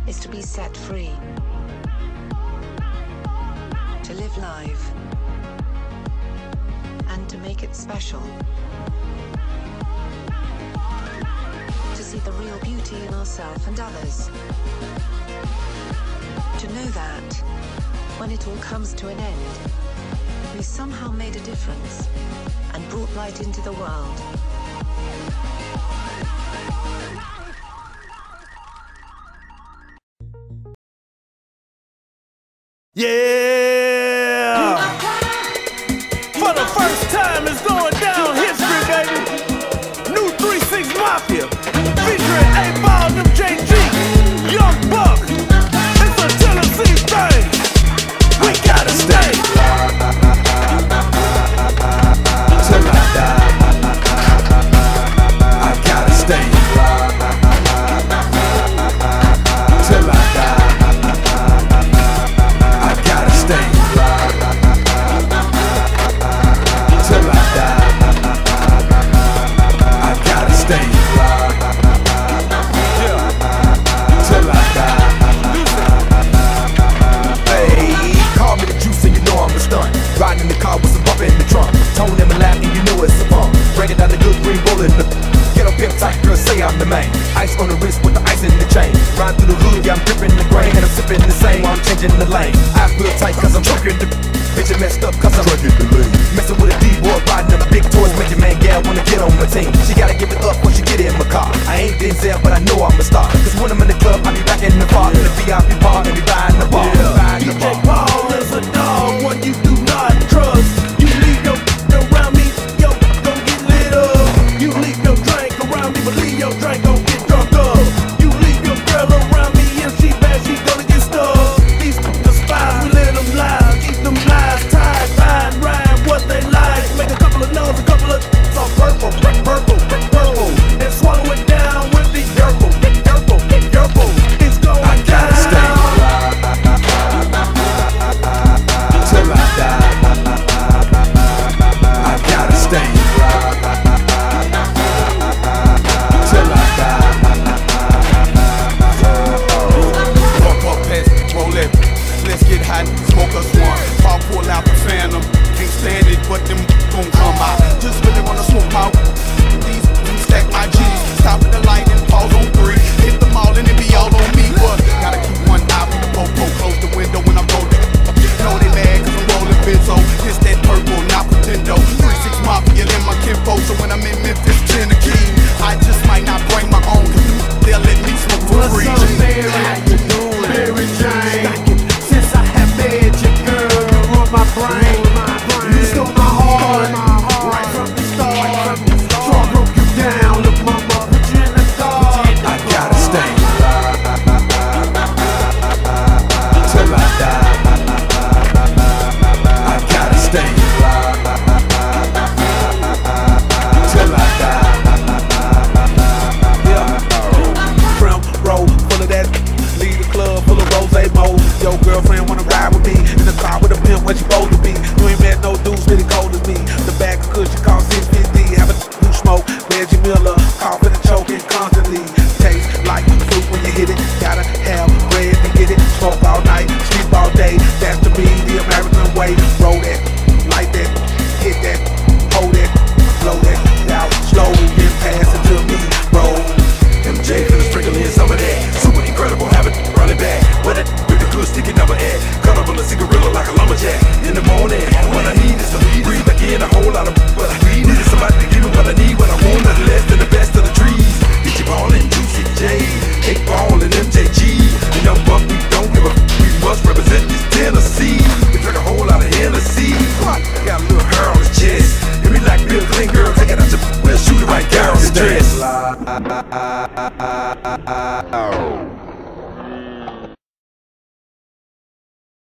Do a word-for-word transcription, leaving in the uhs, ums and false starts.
is to be set free, to live life, and to make it special. To see the real beauty in ourselves and others. To know that, when it all comes to an end, we somehow made a difference and brought light into the world. Yeah! For the first time, it's going down history, baby. New three six Mafia, featuring eight ball and M J G, Young Buck. It's a Tennessee thing. We gotta stay till I die. I gotta stay till I die. Riding in the car with some bump in the trunk. Tone them a lap and you know it's a bump. Breaking down the good green bullet in the ghetto pimp tight girl, say I'm the main. Ice on the wrist with the ice in the chain. Ride through the hood, yeah, I'm dripping the grain. And I'm sipping the same while I'm changing the lane. Eyes real tight cause I'm trucking the bitch and messed up cause I'm trucking the lane. Messing with a D-boy, riding them big toys. Make your man gal wanna get on my team. She gotta give it up when she get in my car. I ain't Denzel but I know I'm a star. Cause when I'm in the club, I be back in the bar. In the V I P bar and be buying the bar. Yeah. D J Paul is a dog, one you do not trust. You leave your around me, yo, gon' get lit up. You leave your drink around me, but leave your drink gon' get drunk up. You leave your girl around me, if she bad, she gonna get stuck. These the spies, we let them lie, keep them lies tied, ride, ride, what they like. Make a couple of no's, a couple of some purple, purple, purple, and swallow it down with the purple, purple, purple. It's going I gotta down. Stay till I die. I gotta stay till I die. Pump up past, roll it, let's get hot, smoke us one. Pop pull out the phantom, can't stand it, but them gon' come out. Just really wanna smoke out. These, these stack my G's, stop at the light and pause on three. Hit them all and it be all on me, but gotta keep one eye for the popo. Close the window when I'm rolling. Know they mad cause I'm rolling benzo. It's that purple, not pretendo. three six Mafia in my kinfo. So when I'm in Memphis, Tennessee, I just might not bring my own. Cause they'll let me smoke for free. What's up, Mary? How you doing? Mary Jane. Since I have met you, girl, on my brain. You stole my heart, right from the start. So I broke you down, look mama, put you in the dark. I gotta stay till I die. I gotta stay till I die. Yeah. Front row full of that. Leave the club full of rose mo. Your girlfriend wanna ride with me in the car with a pimp when she supposed to be. You ain't met no dudes really cold as me. The bag of cushion cost six fifty. Have a who smoke Reggie Miller, coughing and choking constantly. Tastes like fruit when you hit it. Gotta have bread to get it. Smoke all night, sleep all day. That's to me the American way. Roll that, like that, hit that, hold that, blow that out slow, then pass it to me. Roll M J finna sprinkle in some of that. Super incredible, have it run it back. With it, with the good sticky number at. Cut up on a cigarilla like a lumberjack. In the morning, what I need is to breathe back in a whole lot of what I need. Is somebody to give me what I need, what I want, nothing less than the best of the trees. D J Ball and Juicy J, eight ball and M J G. The Young Buck, we don't give a f. We must represent this Tennessee. We drink a whole lot of Hennessy. Got a little hair on his chest. Hit me like Bill Clinton, girl, take it out your, we'll shoot it right down his dress.